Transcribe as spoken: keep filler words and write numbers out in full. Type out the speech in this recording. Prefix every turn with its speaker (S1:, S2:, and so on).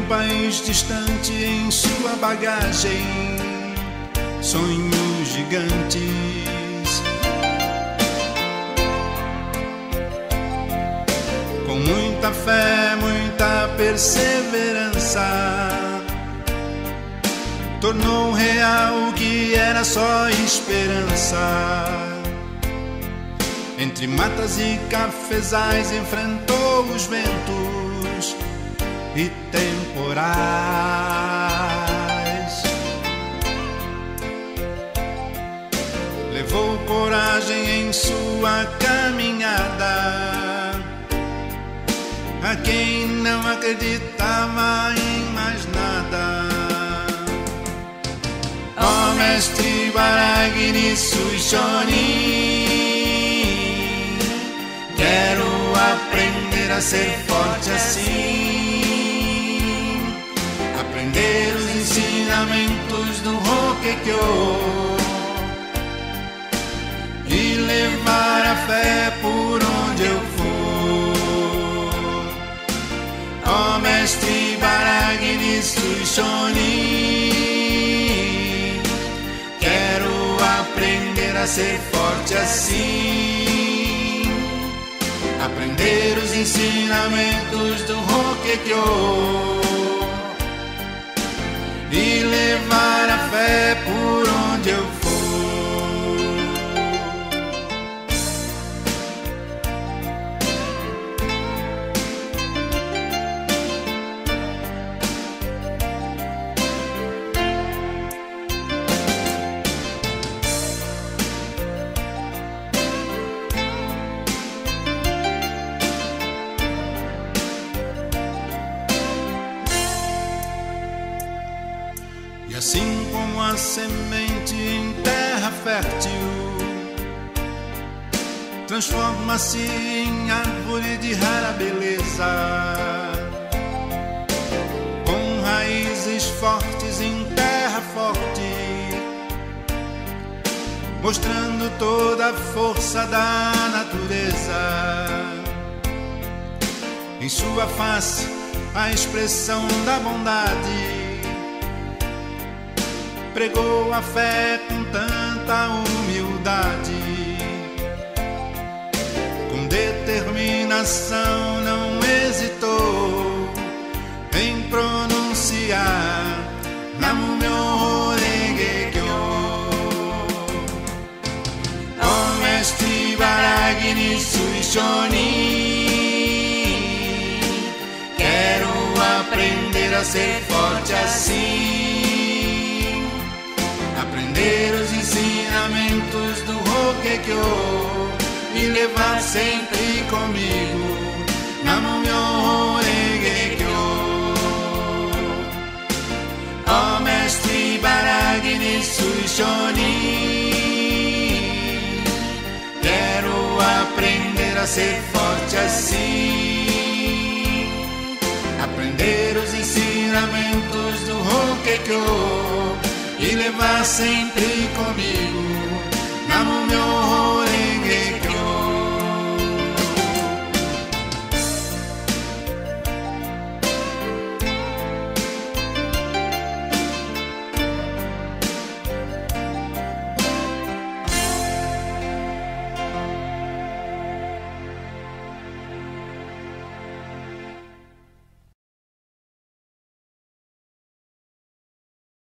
S1: país distante em sua bagagem, sonhos gigantes. Com muita fé, muita perseverança, tornou real o que era só esperança. Entre matas e cafezais enfrentou os ventos e temporais. Levou coragem em sua caminhada a quem não acreditava em mais nada. Ó mestre Baragni Suishonin, quero aprender a ser forte assim, aprender os ensinamentos do Rokekyo e levar a fé por onde eu for. Ó mestre Baragni Suishonin, quero aprender a ser forte assim, aprender os ensinamentos do Rokekyo e levar a fé por onde eu for. E assim como a semente em terra fértil transforma-se em árvore de rara beleza, com raízes fortes em terra forte, mostrando toda a força da natureza. Em sua face a expressão da bondade, pregou a fé com tanta humildade, com determinação não hesitou em pronunciar Namu Myoho Renge Kyo. Ó mestre Baragni Suishonin, quero aprender a ser forte assim, aprender os ensinamentos do Rokekyo e levar sempre comigo Namu Myoho Renge Kyo. Ó mestre Baragni Suishonin, quero aprender a ser forte assim, aprender os ensinamentos do Rokekyo e levar sempre comigo